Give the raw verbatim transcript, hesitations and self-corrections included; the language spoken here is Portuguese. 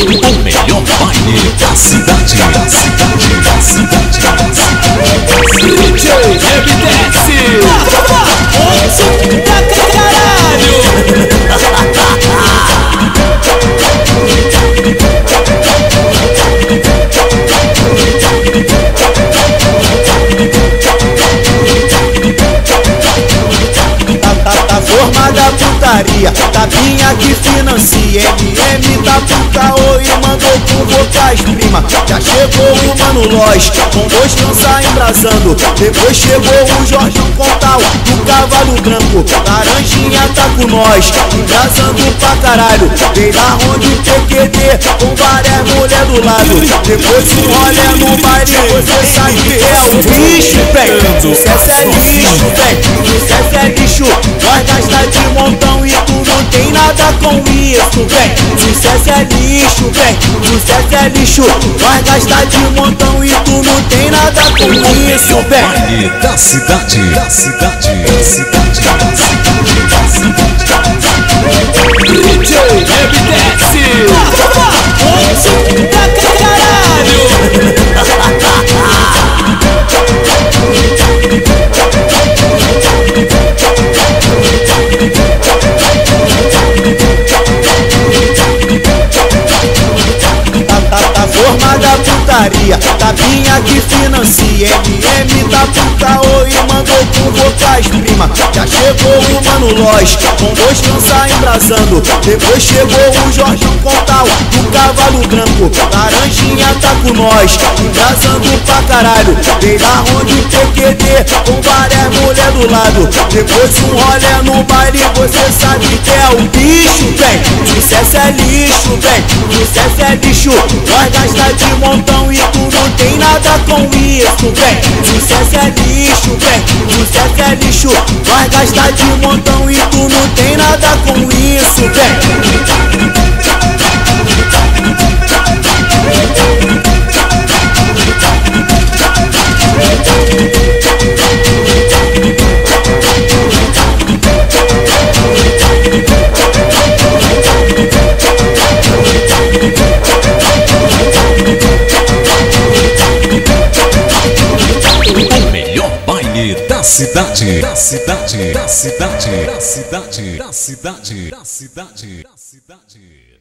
O melhor baile da cidade, da cidade, da cidade, da cidade. D J M T S! Onde tá caralho? Tá formada a putaria, tapinha que financia. M M da puta oi, mandou com vocais prima. Já chegou o Mano Loz, com dois trança embrasando. Depois chegou o Jorjão com tal, do cavalo branco. Laranjinha tá com nós, embrasando pra caralho. Vem da onde o T Q D, com várias mulher do lado. Depois um olha no baile, você sabe que é o bicho, véi. Sucesso é lixo, véi. Sucesso é lixo. Nós gasta de montão e tu não tem nada com isso, véi. Sucesso é lixo, véi. Sucesso é lixo. Nós gasta de montão e tu não tem nada com isso, véi. Baile da cidade, da cidade, da cidade, da cidade, da cidade. D J M T S! Onde tá caralho? Tá formada a putaria, tapinha que financia. M M da puta oi, mandou com vocais prima. Já chegou o Mano Loz, com dois trança embrasando. Depois chegou o Jorjão com tal, do cavalo branco. Laranjinha tá com nós, embrasando pra caralho. Vem da onde o T Q D, com várias mulher do lado. Depois um olha no baile, você sabe que é o bicho, véi. Sucesso é lixo, véi. Sucesso é lixo. Nós gasta de montão e tu não tem nada com isso, véi. Sucesso é lixo, véi. Sucesso é lixo. Nós gasta de montão e tu não tem nada com isso, véi. Da cidade, da cidade, da cidade, da cidade, da cidade, da cidade, da cidade.